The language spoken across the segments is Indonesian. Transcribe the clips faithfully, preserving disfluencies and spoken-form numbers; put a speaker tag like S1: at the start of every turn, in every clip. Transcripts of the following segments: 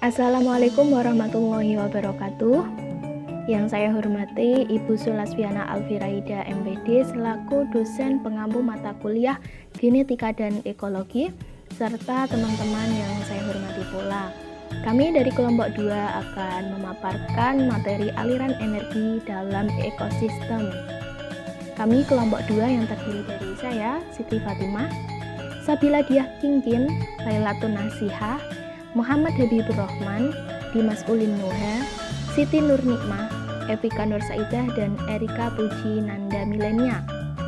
S1: Assalamualaikum warahmatullahi wabarakatuh. Yang saya hormati Ibu Sulasviana Alfiraida M Pd selaku dosen pengampu mata kuliah Genetika dan Ekologi, serta teman-teman yang saya hormati pula. Kami dari kelompok dua akan memaparkan materi aliran energi dalam ekosistem. Kami kelompok dua yang terdiri dari saya, Siti Fatimah, Sabila Diah Kingkin, Lailatun Nasihah, Muhammad Habibur Rahman, Dimas Ulin Nuha, Siti Nur Nikmah, Evika Nur Saidah, dan Erika Puji Nanda Milenia.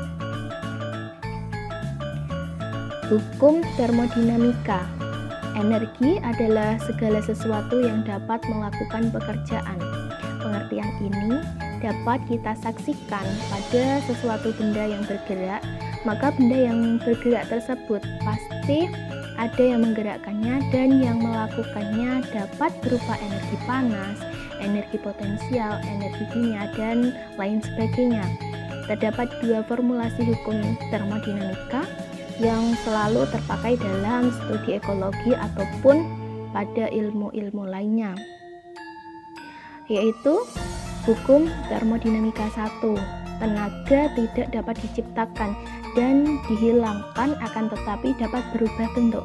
S1: Hukum termodinamika. Energi adalah segala sesuatu yang dapat melakukan pekerjaan. Pengertian ini dapat kita saksikan pada sesuatu benda yang bergerak, maka benda yang bergerak tersebut pasti ada yang menggerakkannya dan yang melakukannya dapat berupa energi panas, energi potensial, energi kimia, dan lain sebagainya. Terdapat dua formulasi hukum termodinamika yang selalu terpakai dalam studi ekologi ataupun pada ilmu-ilmu lainnya, yaitu hukum termodinamika satu. Tenaga tidak dapat diciptakan dan dihilangkan, akan tetapi dapat berubah bentuk.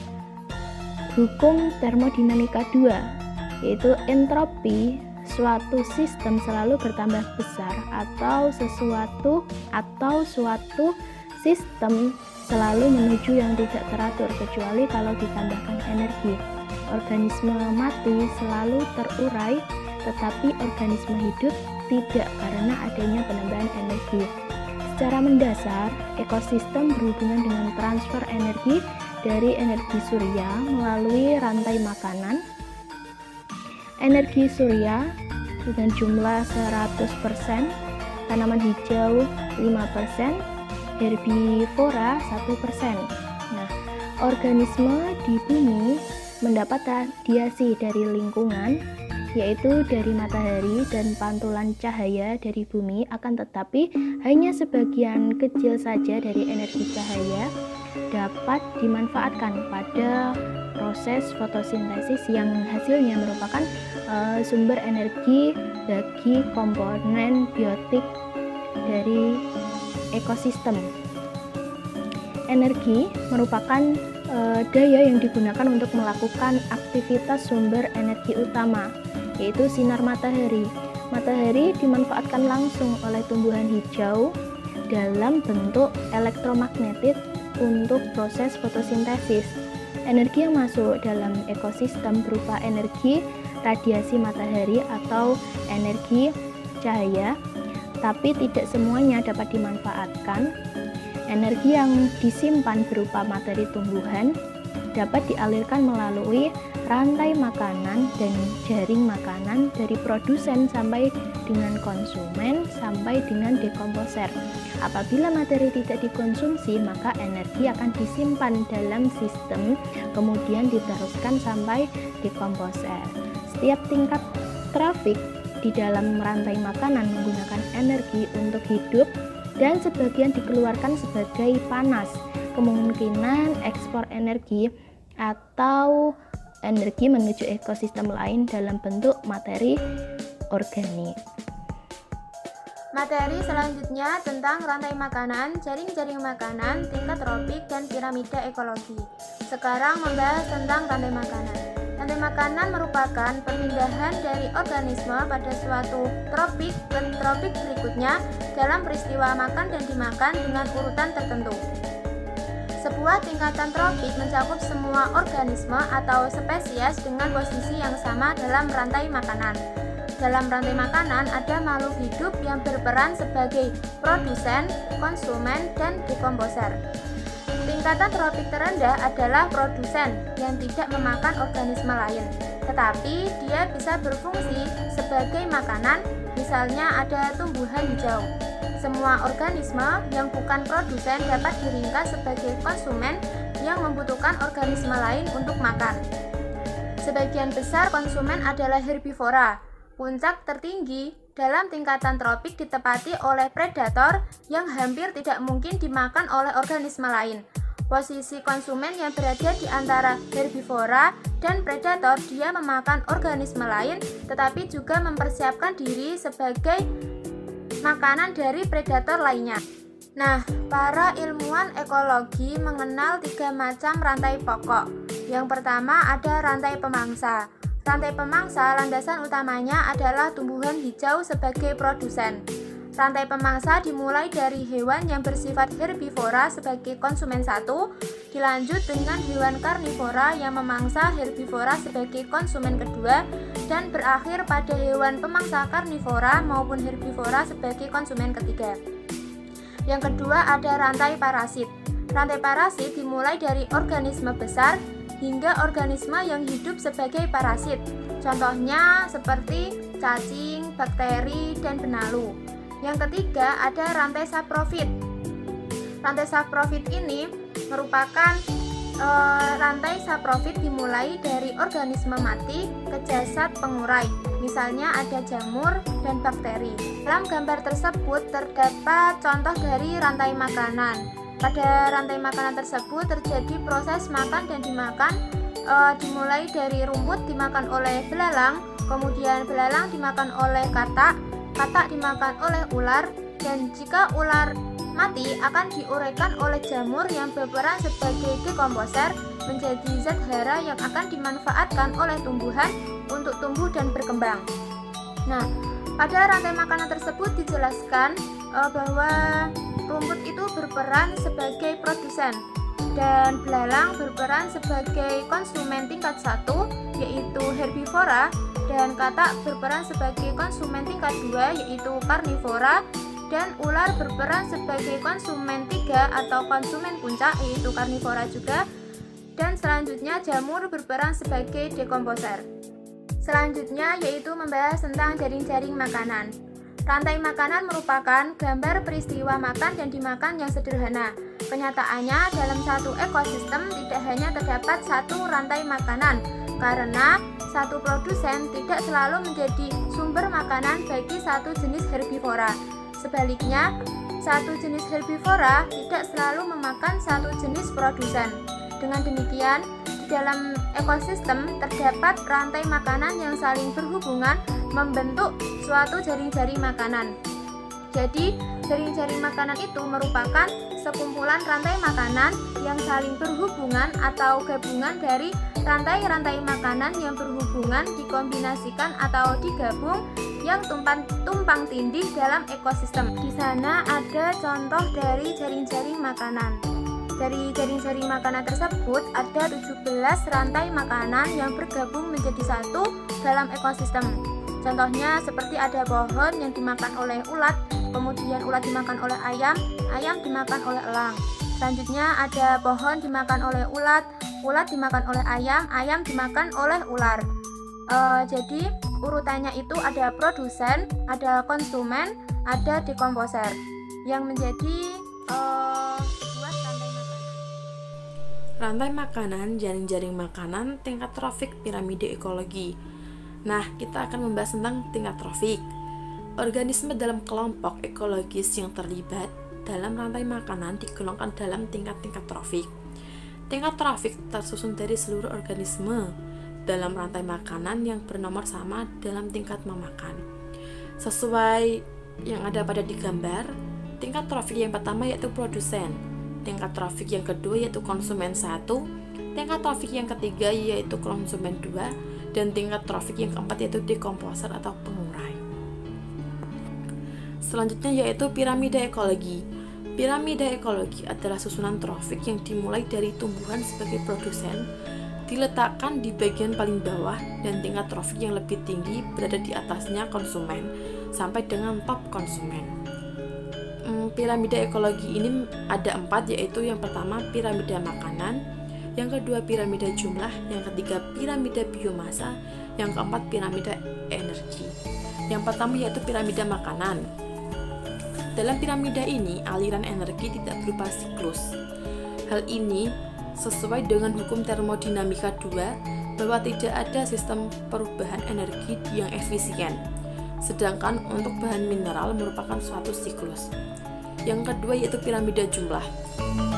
S1: Hukum termodinamika dua, yaitu entropi. Suatu sistem selalu bertambah besar atau sesuatu atau suatu sistem selalu menuju yang tidak teratur kecuali kalau ditambahkan energi. Organisme mati selalu terurai, tetapi organisme hidup tidak karena adanya penambahan energi. Secara mendasar, ekosistem berhubungan dengan transfer energi dari energi surya melalui rantai makanan. Energi surya dengan jumlah seratus persen, tanaman hijau lima persen, herbivora satu persen. Nah, organisme di bumi mendapat radiasi dari lingkungan, yaitu dari matahari dan pantulan cahaya dari bumi, akan tetapi hanya sebagian kecil saja dari energi cahaya dapat dimanfaatkan pada proses fotosintesis yang hasilnya merupakan uh, sumber energi bagi komponen biotik dari ekosistem. Energi merupakan uh, daya yang digunakan untuk melakukan aktivitas sumber energi utama, yaitu sinar matahari. Matahari dimanfaatkan langsung oleh tumbuhan hijau dalam bentuk elektromagnetik untuk proses fotosintesis. Energi yang masuk dalam ekosistem berupa energi radiasi matahari atau energi cahaya, tapi tidak semuanya dapat dimanfaatkan. Energi yang disimpan berupa materi tumbuhan dapat dialirkan melalui rantai makanan dan jaring makanan dari produsen sampai dengan konsumen sampai dengan dekomposer. Apabila materi tidak dikonsumsi, maka energi akan disimpan dalam sistem kemudian diteruskan sampai dekomposer. Setiap tingkat trafik di dalam rantai makanan menggunakan energi untuk hidup dan sebagian dikeluarkan sebagai panas. Kemungkinan ekspor energi atau energi menuju ekosistem lain dalam bentuk materi organik.
S2: Materi selanjutnya tentang rantai makanan, jaring-jaring makanan, tingkat tropik, dan piramida ekologi. Sekarang membahas tentang rantai makanan. Rantai makanan merupakan pemindahan dari organisme pada suatu tropik ke tropik berikutnya dalam peristiwa makan dan dimakan dengan urutan tertentu. Sebuah tingkatan tropik mencakup semua organisme atau spesies dengan posisi yang sama dalam rantai makanan. Dalam rantai makanan ada makhluk hidup yang berperan sebagai produsen, konsumen, dan dekomposer. Tingkatan tropik terendah adalah produsen yang tidak memakan organisme lain, tetapi dia bisa berfungsi sebagai makanan, misalnya ada tumbuhan hijau. Semua organisme yang bukan produsen dapat diringkas sebagai konsumen yang membutuhkan organisme lain untuk makan. Sebagian besar konsumen adalah herbivora. Puncak tertinggi dalam tingkatan tropik ditepati oleh predator yang hampir tidak mungkin dimakan oleh organisme lain. Posisi konsumen yang berada di antara herbivora dan predator, dia memakan organisme lain tetapi juga mempersiapkan diri sebagai makanan dari predator lainnya. Nah, para ilmuwan ekologi mengenal tiga macam rantai pokok. Yang pertama ada rantai pemangsa. Rantai pemangsa landasan utamanya adalah tumbuhan hijau sebagai produsen. Rantai pemangsa dimulai dari hewan yang bersifat herbivora sebagai konsumen satu, dilanjut dengan hewan karnivora yang memangsa herbivora sebagai konsumen kedua, dan berakhir pada hewan pemangsa karnivora maupun herbivora sebagai konsumen ketiga. Yang kedua ada rantai parasit. Rantai parasit dimulai dari organisme besar hingga organisme yang hidup sebagai parasit. Contohnya seperti cacing, bakteri, dan benalu. Yang ketiga ada rantai saprofit. Rantai saprofit ini merupakan e, rantai saprofit dimulai dari organisme mati ke jasad pengurai. Misalnya ada jamur dan bakteri. Dalam gambar tersebut terdapat contoh dari rantai makanan. Pada rantai makanan tersebut terjadi proses makan dan dimakan, e, dimulai dari rumput dimakan oleh belalang, kemudian belalang dimakan oleh katak, katak dimakan oleh ular, dan jika ular mati akan diuraikan oleh jamur yang berperan sebagai dekomposer menjadi zat hara yang akan dimanfaatkan oleh tumbuhan untuk tumbuh dan berkembang. Nah, pada rantai makanan tersebut dijelaskan uh, bahwa rumput itu berperan sebagai produsen dan belalang berperan sebagai konsumen tingkat satu, yaitu herbivora, dan katak berperan sebagai konsumen tingkat dua, yaitu karnivora, dan ular berperan sebagai konsumen tiga atau konsumen puncak, yaitu karnivora juga, dan selanjutnya jamur berperan sebagai dekomposer. Selanjutnya yaitu membahas tentang jaring-jaring makanan. Rantai makanan merupakan gambar peristiwa makan dan dimakan yang sederhana. Kenyataannya dalam satu ekosistem tidak hanya terdapat satu rantai makanan, karena satu produsen tidak selalu menjadi sumber makanan bagi satu jenis herbivora. Sebaliknya, satu jenis herbivora tidak selalu memakan satu jenis produsen. Dengan demikian, di dalam ekosistem terdapat rantai makanan yang saling berhubungan membentuk suatu jaring-jaring makanan. Jadi, jaring-jaring makanan itu merupakan sekumpulan rantai makanan yang saling berhubungan atau gabungan dari rantai-rantai makanan yang berhubungan dikombinasikan atau digabung yang tumpang, tumpang tindih dalam ekosistem. Di sana ada contoh dari jaring-jaring makanan. Dari jaring-jaring makanan tersebut ada tujuh belas rantai makanan yang bergabung menjadi satu dalam ekosistem. Contohnya seperti ada pohon yang dimakan oleh ulat, kemudian ulat dimakan oleh ayam, ayam dimakan oleh elang. Selanjutnya ada pohon dimakan oleh ulat, ulat dimakan oleh ayam, ayam dimakan oleh ular. E, jadi urutannya itu ada produsen, ada konsumen, ada dekomposer yang menjadi e, sebuah rantai makanan.
S3: Rantai makanan, jaring-jaring makanan, tingkat trofik, piramida ekologi. Nah, kita akan membahas tentang tingkat trofik. Organisme dalam kelompok ekologis yang terlibat dalam rantai makanan digolongkan dalam tingkat-tingkat trofik. Tingkat trofik tersusun dari seluruh organisme dalam rantai makanan yang bernomor sama dalam tingkat memakan. Sesuai yang ada pada di gambar, tingkat trofik yang pertama yaitu produsen, tingkat trofik yang kedua yaitu konsumen satu, tingkat trofik yang ketiga yaitu konsumen dua, dan tingkat trofik yang keempat yaitu dekomposer atau pengurai. Selanjutnya yaitu piramida ekologi. Piramida ekologi adalah susunan trofik yang dimulai dari tumbuhan sebagai produsen, diletakkan di bagian paling bawah, dan tingkat trofik yang lebih tinggi berada di atasnya konsumen sampai dengan top konsumen. Hmm, piramida ekologi ini ada empat, yaitu yang pertama piramida makanan, yang kedua piramida jumlah, yang ketiga piramida biomasa, yang keempat piramida energi. Yang pertama yaitu piramida makanan. Dalam piramida ini aliran energi tidak berupa siklus. Hal ini sesuai dengan hukum termodinamika dua bahwa tidak ada sistem perubahan energi yang efisien. Sedangkan untuk bahan mineral merupakan suatu siklus. Yang kedua yaitu piramida jumlah.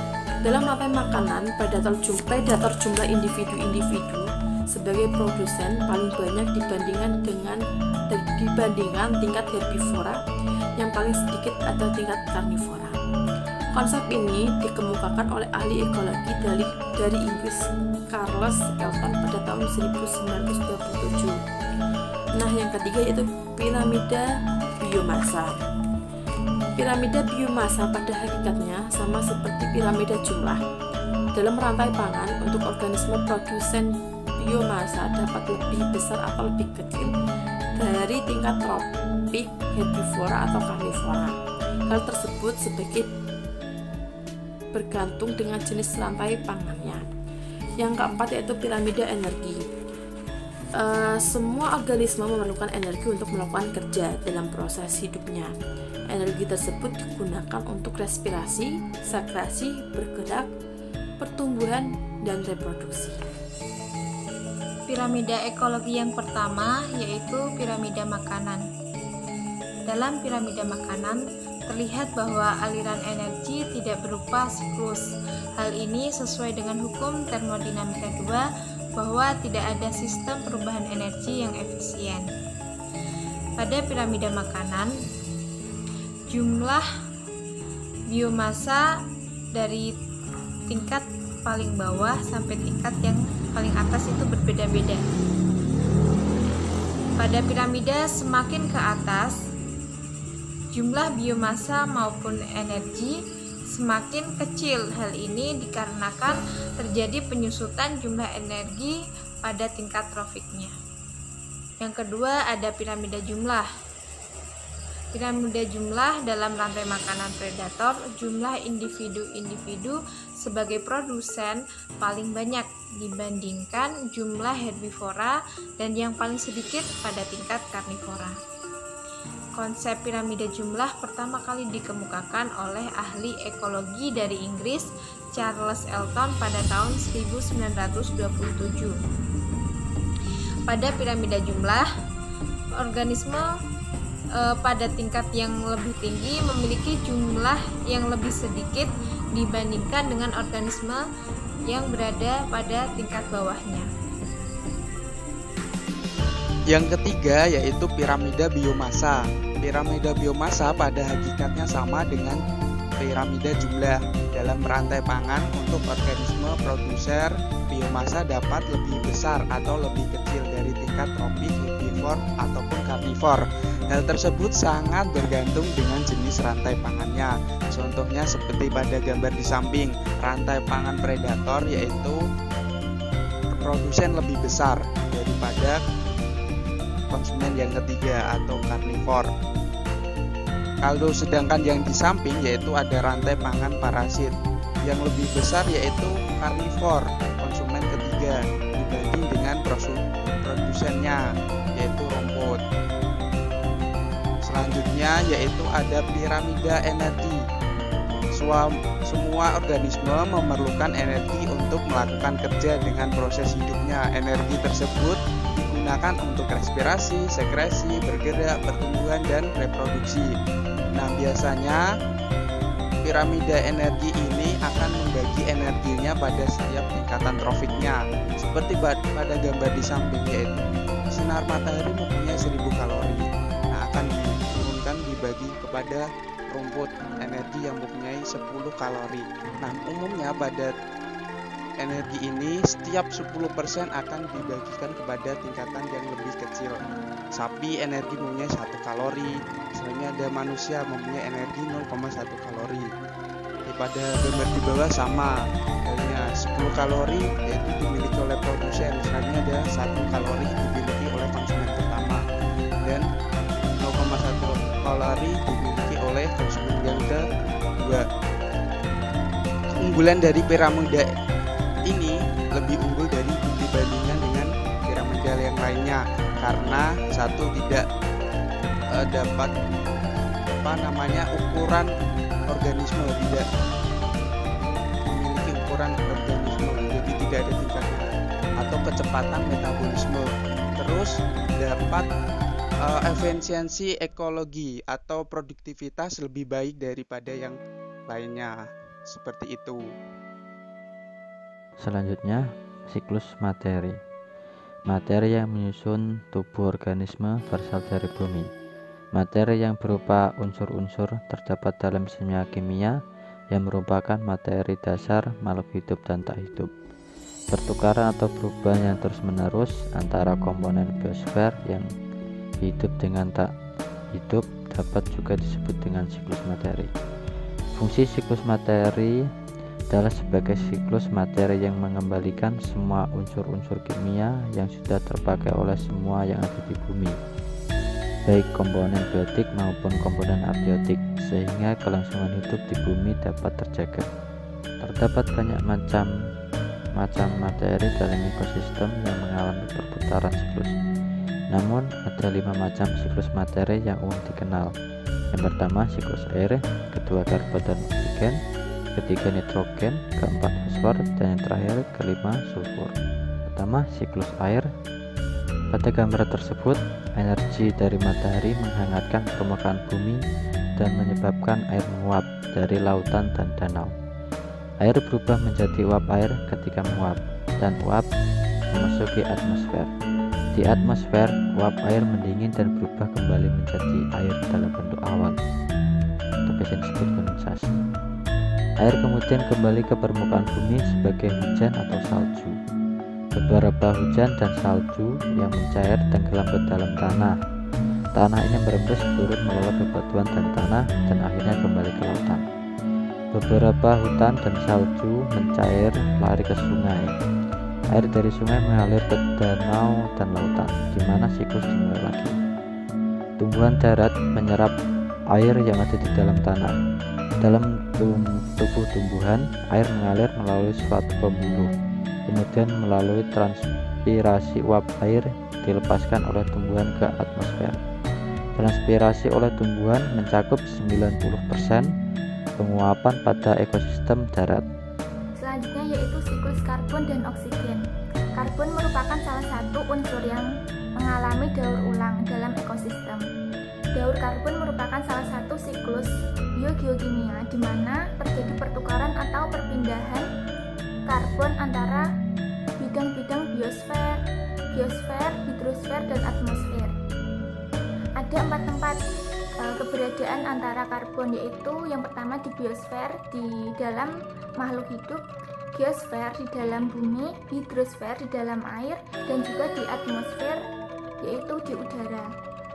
S3: Dalam rantai makanan, predator jumlah, predator jumlah individu-individu sebagai produsen paling banyak dibandingkan dengan dibandingkan tingkat herbivora, yang paling sedikit adalah tingkat karnivora. Konsep ini dikemukakan oleh ahli ekologi dari, dari Inggris Charles Elton pada tahun seribu sembilan ratus dua puluh tujuh. Nah, yang ketiga yaitu piramida biomasa. Piramida biomasa pada hakikatnya sama seperti piramida jumlah. Dalam rantai pangan, untuk organisme produsen biomasa dapat lebih besar atau lebih kecil dari tingkat tropik, herbivora atau karnivora. Hal tersebut sebagai bergantung dengan jenis rantai pangannya. Yang keempat yaitu piramida energi. Uh, semua organisme memerlukan energi untuk melakukan kerja dalam proses hidupnya. Energi tersebut digunakan untuk respirasi, sekresi, bergerak, pertumbuhan, dan reproduksi.
S2: Piramida ekologi yang pertama yaitu piramida makanan. Dalam piramida makanan, terlihat bahwa aliran energi tidak berupa siklus. Hal ini sesuai dengan hukum termodinamika dua bahwa tidak ada sistem perubahan energi yang efisien. Pada piramida makanan, jumlah biomasa dari tingkat paling bawah sampai tingkat yang paling atas itu berbeda-beda. Pada piramida semakin ke atas, jumlah biomasa maupun energi semakin kecil. Hal ini dikarenakan terjadi penyusutan jumlah energi pada tingkat trofiknya. Yang kedua ada piramida jumlah. Piramida jumlah dalam rantai makanan predator, jumlah individu-individu sebagai produsen paling banyak dibandingkan jumlah herbivora dan yang paling sedikit pada tingkat karnivora. Konsep piramida jumlah pertama kali dikemukakan oleh ahli ekologi dari Inggris Charles Elton pada tahun seribu sembilan ratus dua puluh tujuh. Pada piramida jumlah, organisme e, pada tingkat yang lebih tinggi memiliki jumlah yang lebih sedikit dibandingkan dengan organisme yang berada pada tingkat bawahnya.
S4: Yang ketiga yaitu piramida biomasa. Piramida biomasa pada hakikatnya sama dengan piramida jumlah. Dalam rantai pangan, untuk organisme produser biomasa dapat lebih besar atau lebih kecil dari tingkat tropik, herbivor, ataupun karnivor. Hal tersebut sangat bergantung dengan jenis rantai pangannya. Contohnya seperti pada gambar di samping, rantai pangan predator yaitu produsen lebih besar daripada konsumen yang ketiga atau karnivor. Kalau sedangkan yang di samping yaitu ada rantai pangan parasit, yang lebih besar yaitu karnivor, konsumen ketiga, dibanding dengan produsennya yaitu rumput. Selanjutnya yaitu ada piramida energi. Semua organisme memerlukan energi untuk melakukan kerja dengan proses hidupnya. Energi tersebut digunakan untuk respirasi, sekresi, bergerak, pertumbuhan, dan reproduksi. Nah, biasanya piramida energi ini akan membagi energinya pada setiap tingkatan trofiknya. Seperti pada gambar di samping, yaitu sinar matahari mempunyai seribu kalori. Nah, akan diturunkan dibagi kepada rumput energi yang mempunyai sepuluh kalori. Nah, umumnya pada energi ini setiap sepuluh persen akan dibagikan kepada tingkatan yang lebih kecil. Sapi energi mempunyai satu kalori, selanjutnya ada manusia mempunyai energi nol koma satu kalori. Pada gambar di bawah sama, halnya sepuluh kalori yaitu dimiliki oleh produsen, selanjutnya ada satu kalori dimiliki oleh konsumen pertama, dan nol koma satu kalori dimiliki oleh konsumen yang kedua. Keunggulan dari piramida ini lebih unggul dari dibandingkan dengan piramida yang lainnya karena satu tidak uh, dapat apa namanya ukuran organisme, tidak memiliki ukuran organisme, jadi tidak ada tingkatnya, atau kecepatan metabolisme. Terus dapat uh, efisiensi ekologi atau produktivitas lebih baik daripada yang lainnya, seperti itu.
S5: Selanjutnya, siklus materi. Materi yang menyusun tubuh organisme berasal dari bumi. Materi yang berupa unsur-unsur terdapat dalam kimia yang merupakan materi dasar makhluk hidup dan tak hidup. Pertukaran atau perubahan yang terus-menerus antara komponen biosfer yang hidup dengan tak hidup dapat juga disebut dengan siklus materi. Fungsi siklus materi adalah sebagai siklus materi yang mengembalikan semua unsur-unsur kimia yang sudah terpakai oleh semua yang ada di bumi, baik komponen biotik maupun komponen abiotik, sehingga kelangsungan hidup di bumi dapat terjaga. Terdapat banyak macam macam materi dalam ekosistem yang mengalami perputaran siklus. Namun, ada lima macam siklus materi yang umum dikenal. Yang pertama, siklus air, kedua karbon dan oksigen, ketiga nitrogen, keempat fosfor, dan yang terakhir kelima sulfur. Pertama, siklus air. Pada gambar tersebut, energi dari matahari menghangatkan permukaan bumi dan menyebabkan air menguap dari lautan dan danau. Air berubah menjadi uap air ketika menguap, dan uap memasuki atmosfer. Di atmosfer, uap air mendingin dan berubah kembali menjadi air dalam bentuk awan, atau biasa disebut kondensasi. Air kemudian kembali ke permukaan bumi sebagai hujan atau salju. Beberapa hujan dan salju yang mencair tenggelam ke dalam tanah. Tanah ini merembes turun melalui bebatuan dan tanah dan akhirnya kembali ke lautan. Beberapa hutan dan salju mencair lari ke sungai. Air dari sungai mengalir ke danau dan lautan, di mana siklus dimulai lagi. Tumbuhan darat menyerap air yang ada di dalam tanah. Dalam tubuh tumbuhan, air mengalir melalui suatu pembuluh, kemudian melalui transpirasi uap air dilepaskan oleh tumbuhan ke atmosfer. Transpirasi oleh tumbuhan mencakup sembilan puluh persen penguapan pada ekosistem darat.
S2: Selanjutnya yaitu siklus karbon dan oksigen. Karbon merupakan salah satu unsur yang mengalami daur ulang dalam ekosistem. Daur karbon merupakan salah satu siklus biogeokimia di mana terjadi pertukaran atau perpindahan karbon antara bidang-bidang biosfer, geosfer, hidrosfer, dan atmosfer. Ada empat tempat e, keberadaan antara karbon, yaitu yang pertama di biosfer di dalam makhluk hidup, geosfer di dalam bumi, hidrosfer di dalam air, dan juga di atmosfer yaitu di udara.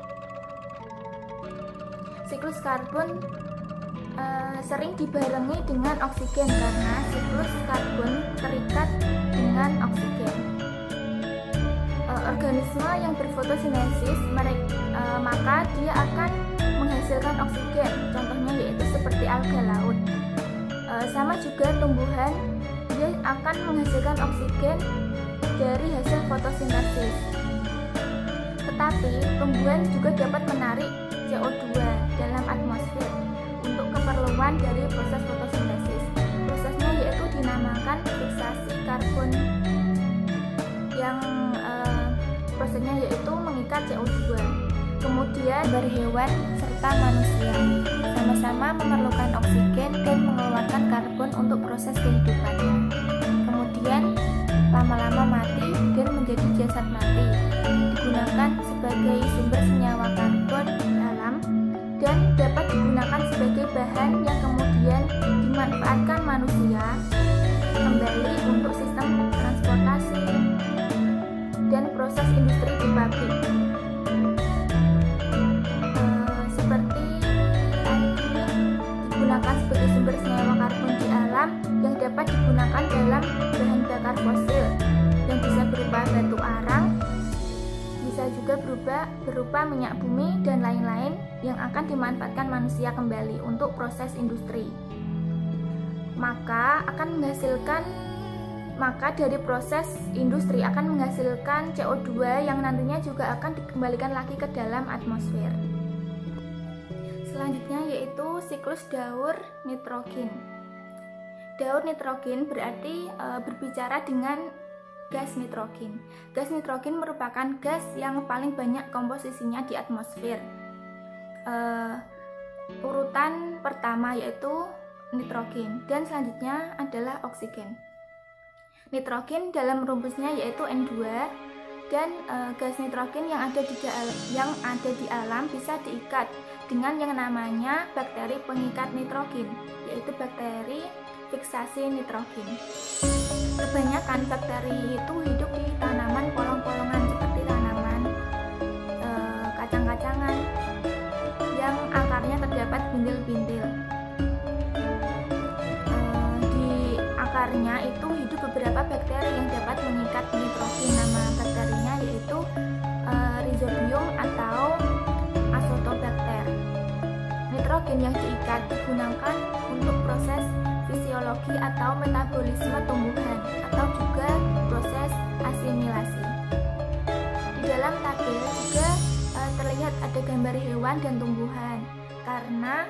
S2: Siklus karbon e, sering dibarengi dengan oksigen karena siklus karbon terikat dengan oksigen. E, organisme yang berfotosintesis mereka, e, maka dia akan menghasilkan oksigen, contohnya yaitu seperti alga laut. E, sama juga tumbuhan, dia akan menghasilkan oksigen dari hasil fotosintesis. Tetapi tumbuhan juga dapat menarik C O dua dalam atmosfer untuk keperluan dari proses fotosintesis. Prosesnya yaitu dinamakan fiksasi karbon, yang eh, prosesnya yaitu mengikat C O dua. Kemudian berhewan serta manusia sama-sama memerlukan oksigen dan mengeluarkan karbon untuk proses kehidupannya. Kemudian lama-lama mati dan menjadi jasad mati, digunakan sebagai sumber senyawa karbon alam dan dapat digunakan sebagai bahan yang kemudian dimanfaatkan manusia kembali untuk sistem transportasi dan proses industri di pabrik. E, seperti tadi digunakan sebagai sumber senyawa karbon di alam yang dapat digunakan dalam bahan bakar fosil yang bisa berupa batu arang, bisa juga berupa, berupa minyak bumi dan lain-lain yang akan dimanfaatkan manusia kembali untuk proses industri. Maka akan menghasilkan maka dari proses industri akan menghasilkan C O dua yang nantinya juga akan dikembalikan lagi ke dalam atmosfer. Selanjutnya yaitu siklus daur nitrogen. Daur nitrogen berarti e, berbicara dengan gas nitrogen. Gas nitrogen merupakan gas yang paling banyak komposisinya di atmosfer. E, urutan pertama yaitu nitrogen dan selanjutnya adalah oksigen. nitrogen dalam rumpusnya yaitu N dua, dan e, gas nitrogen yang ada di yang ada di alam bisa diikat dengan yang namanya bakteri pengikat nitrogen, yaitu bakteri fiksasi nitrogen. Kebanyakan bakteri itu hidup di tanaman polong-polongan seperti tanaman e, kacang-kacangan yang akarnya terdapat bintil-bintil. E, di akarnya itu hidup beberapa bakteri yang dapat mengikat nitrogen. Nama bakterinya yaitu e, Rhizobium atau Azotobacter. Nitrogen yang diikat digunakan untuk proses fisiologi atau metabolisme tumbuhan atau juga proses asimilasi. Di dalam tabel juga e, terlihat ada gambar hewan dan tumbuhan, karena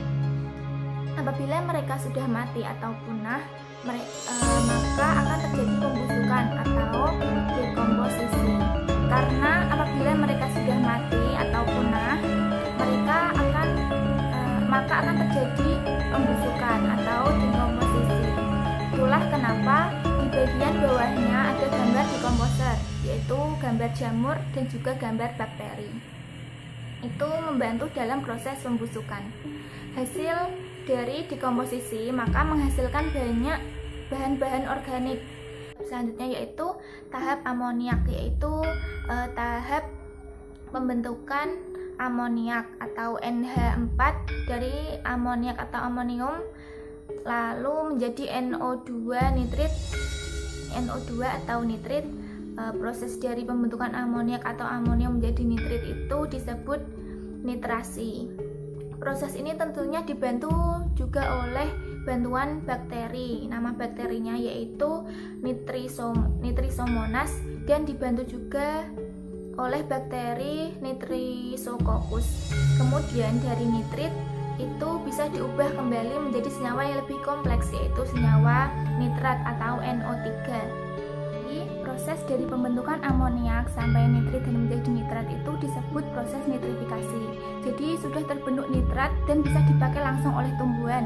S2: apabila mereka sudah mati atau punah, mereka, e, maka akan terjadi pembusukan atau dekomposisi. Karena apabila mereka sudah mati atau punah, mereka akan e, maka akan terjadi pembusukan atau dekomposisi. Itulah kenapa di bagian bawahnya ada gambar dekomposer, yaitu gambar jamur dan juga gambar bakteri. Itu membantu dalam proses pembusukan. Hasil dari dekomposisi maka menghasilkan banyak bahan-bahan organik. Selanjutnya yaitu tahap amoniak, yaitu eh, tahap pembentukan amoniak atau N H empat dari amoniak atau amonium lalu menjadi N O dua nitrit N O dua atau nitrit. E, proses dari pembentukan amoniak atau amonium menjadi nitrit itu disebut nitrasi. Proses ini tentunya dibantu juga oleh bantuan bakteri. Nama bakterinya yaitu Nitrisom, Nitrisomonas, dan dibantu juga oleh bakteri Nitrisococcus. Kemudian dari nitrit itu bisa diubah kembali menjadi senyawa yang lebih kompleks, yaitu senyawa nitrat atau N O tiga. Jadi proses dari pembentukan amoniak sampai nitrit dan menjadi nitrat itu disebut proses nitrifikasi. Jadi sudah terbentuk nitrat dan bisa dipakai langsung oleh tumbuhan.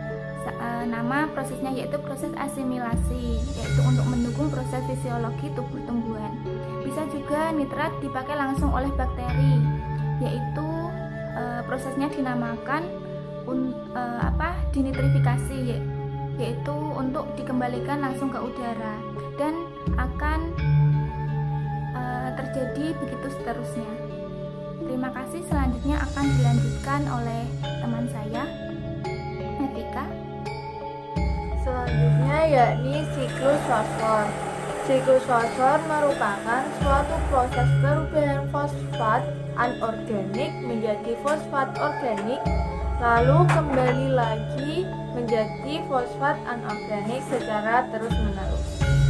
S2: Nama prosesnya yaitu proses asimilasi, yaitu untuk mendukung proses fisiologi tubuh tumbuhan. Bisa juga nitrat dipakai langsung oleh bakteri, yaitu e, prosesnya dinamakan un, e, apa dinitrifikasi, yaitu untuk dikembalikan langsung ke udara dan akan e, terjadi begitu seterusnya. Terima kasih. Selanjutnya akan dilanjutkan oleh teman saya, Etika.
S6: Selanjutnya yakni siklus fosfor. Siklus fosfor merupakan suatu proses perubahan fosfat anorganik menjadi fosfat organik, lalu kembali lagi menjadi fosfat anorganik secara terus-menerus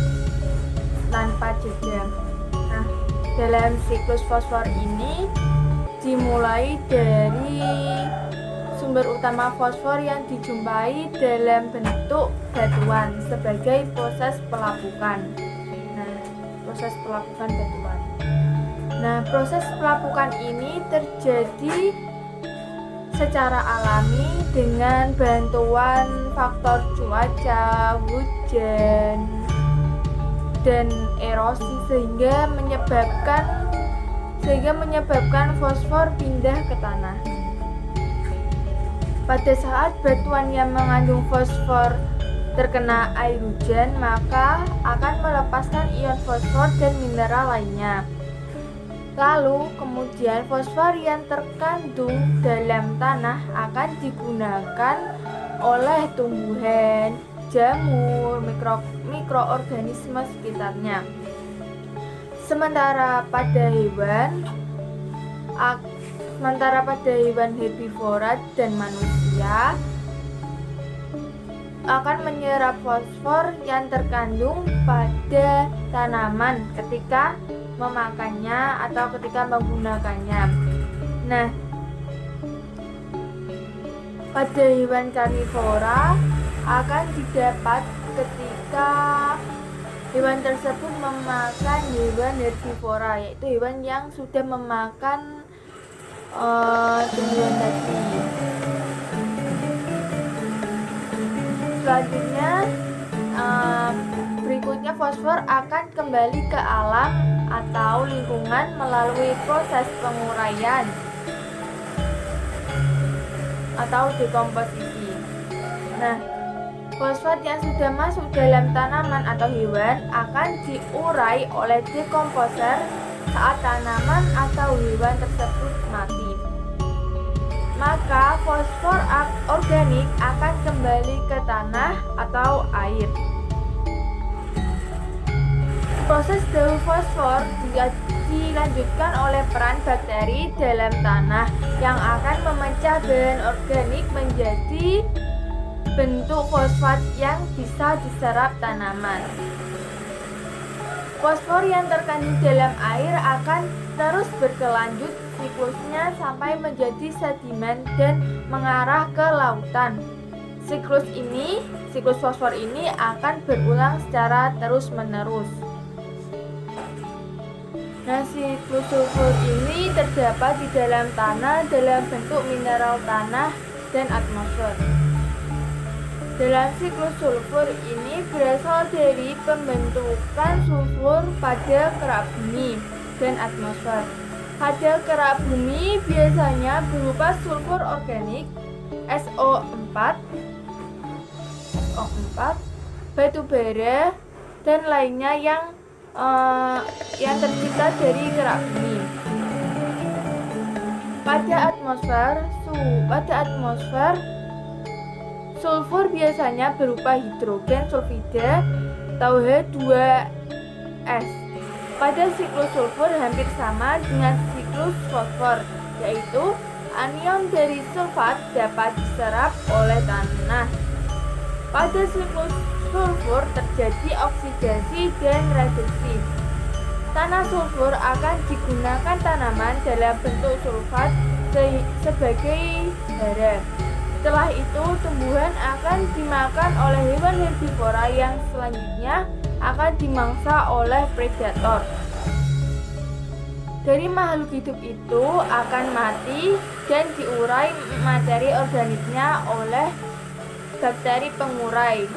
S6: tanpa jeda. Nah, dalam siklus fosfor ini dimulai dari sumber utama fosfor yang dijumpai dalam bentuk batuan sebagai proses pelapukan. Nah, proses pelapukan batuan. Nah, proses pelapukan ini terjadi secara alami dengan bantuan faktor cuaca, hujan, dan erosi sehingga menyebabkan sehingga menyebabkan fosfor pindah ke tanah. Pada saat batuan yang mengandung fosfor terkena air hujan, maka akan melepaskan ion fosfor dan mineral lainnya. Lalu kemudian fosfor yang terkandung dalam tanah akan digunakan oleh tumbuhan, jamur, mikro, mikroorganisme sekitarnya. Sementara pada hewan Sementara pada hewan herbivora dan manusia akan menyerap fosfor yang terkandung pada tanaman ketika memakannya atau ketika menggunakannya. Nah, pada hewan karnivora akan didapat ketika hewan tersebut memakan hewan herbivora, yaitu hewan yang sudah memakan uh, tumbuhan tadi. Selanjutnya uh, berikutnya fosfor akan kembali ke alam atau lingkungan melalui proses penguraian atau dekomposisi. Nah, fosfat yang sudah masuk dalam tanaman atau hewan akan diurai oleh dekomposer saat tanaman atau hewan tersebut mati. Maka fosfor organik akan kembali ke tanah atau air. Proses daur fosfor dilanjutkan oleh peran bakteri dalam tanah yang akan memecah bahan organik menjadi bentuk fosfat yang bisa diserap tanaman. Fosfor yang terkandung dalam air akan terus berkelanjut siklusnya sampai menjadi sedimen dan mengarah ke lautan. Siklus ini, siklus fosfor ini akan berulang secara terus-menerus. Nah, siklus sulfur ini terdapat di dalam tanah dalam bentuk mineral tanah dan atmosfer. Dalam siklus sulfur ini berasal dari pembentukan sulfur pada kerak bumi dan atmosfer. Pada kerak bumi biasanya berupa sulfur organik S O empat, S O empat, batu bara, dan lainnya yang Uh, yang tercipta dari kerak bumi. Pada atmosfer, su, pada atmosfer sulfur biasanya berupa hidrogen sulfida atau H dua S. Pada siklus sulfur hampir sama dengan siklus fosfor, yaitu anion dari sulfat dapat diserap oleh tanah. Pada siklus sulfur terjadi oksidasi dan reduksi. Tanah sulfur akan digunakan tanaman dalam bentuk sulfat se sebagai bara. Setelah itu tumbuhan akan dimakan oleh hewan herbivora yang selanjutnya akan dimangsa oleh predator. Dari makhluk hidup itu akan mati dan diurai materi organiknya oleh bakteri pengurai.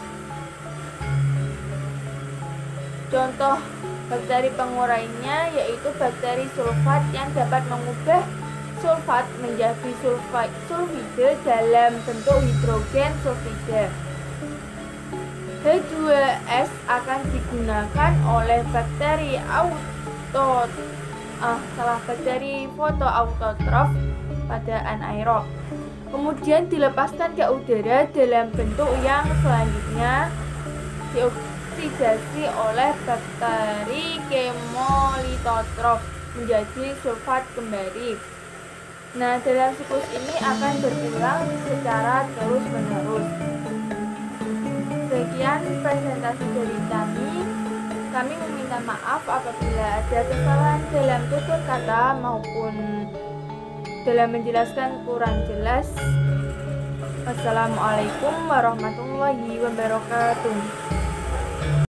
S6: Contoh bakteri pengurainya yaitu bakteri sulfat yang dapat mengubah sulfat menjadi sulfida dalam bentuk hidrogen sulfida. H dua S akan digunakan oleh bakteri auto ah, salah bakteri fotoautotrof pada anaerob. Kemudian dilepaskan ke udara dalam bentuk yang selanjutnya dioksidasi oleh bakteri kemolitotrof menjadi sulfat kembali. Nah, dalam siklus ini akan berulang secara terus-menerus. Sekian presentasi dari kami. Kami meminta maaf apabila ada kesalahan dalam tutur kata maupun dalam menjelaskan kurang jelas. Wassalamualaikum warahmatullahi wabarakatuh.